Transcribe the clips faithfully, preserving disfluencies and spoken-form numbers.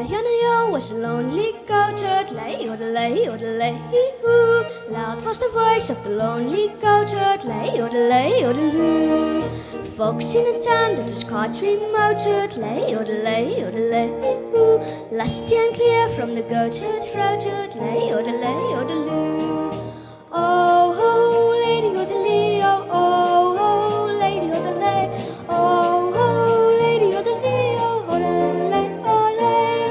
Marianne was a lonely goat, lay, yodelay, yodelay, hoo. Loud was the voice of the lonely goat, lay, yodelay, yodeloo. Folks in a town that was quite remote, lay, yodelay, yodelay, hoo. Lusty and clear from the goat herd's throat, lay, yodelay, yodeloo. Oh, oh, lady yodelay, oh, oh, oh, lady yodelay, oh, oh, lady yodelay, oh, yodelay, olay.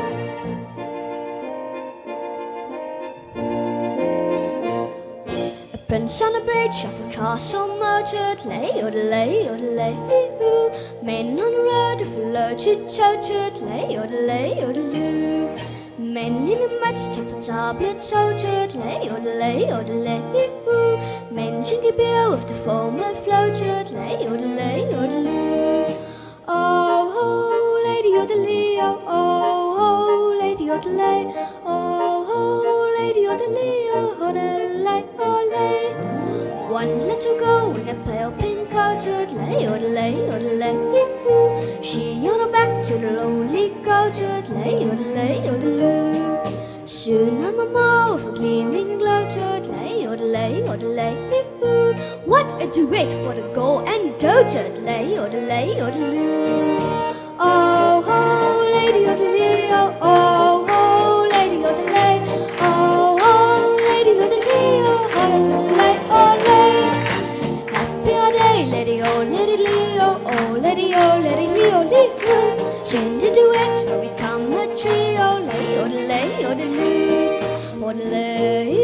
A prince on a bridge of a castle moated, lay, yodelay, yodelay, hoo. Men on the road of a loaded toted, lay, yodelay, yodeloo. Men in the midst of a tablet toted, lay, yodelay, yodelay, hoo. Men drinking beer with the foam that floated, lay, yodelay, yodeloo. Oh, oh, lady yodelay, oh, oh, oh, lady yodelay, oh, oh, lady yodelay, oh, yodelay, olay. One little girl in a pale pink coated, lay, yodelay, yodelay, hoo. She on her back to the lonely goated, lay, yodelay, yodeloo. Soon her mamma with a gleaming gloated, lay, yodelay, yodelay, hoo. What a duet for the girl and goated, lay, yodelay, yodeloo. Oh, oh, lady yodelay, oh, oh, oh, lady yodelay, oh, oh, lady yodelay, oh, yodelay, olay. Happy all day, lady, oh, lady, oh, oh, lady, oh, lady, oh, lady, sing the duet where we come a trio, lay, yodelay, yodeloo, yodelay.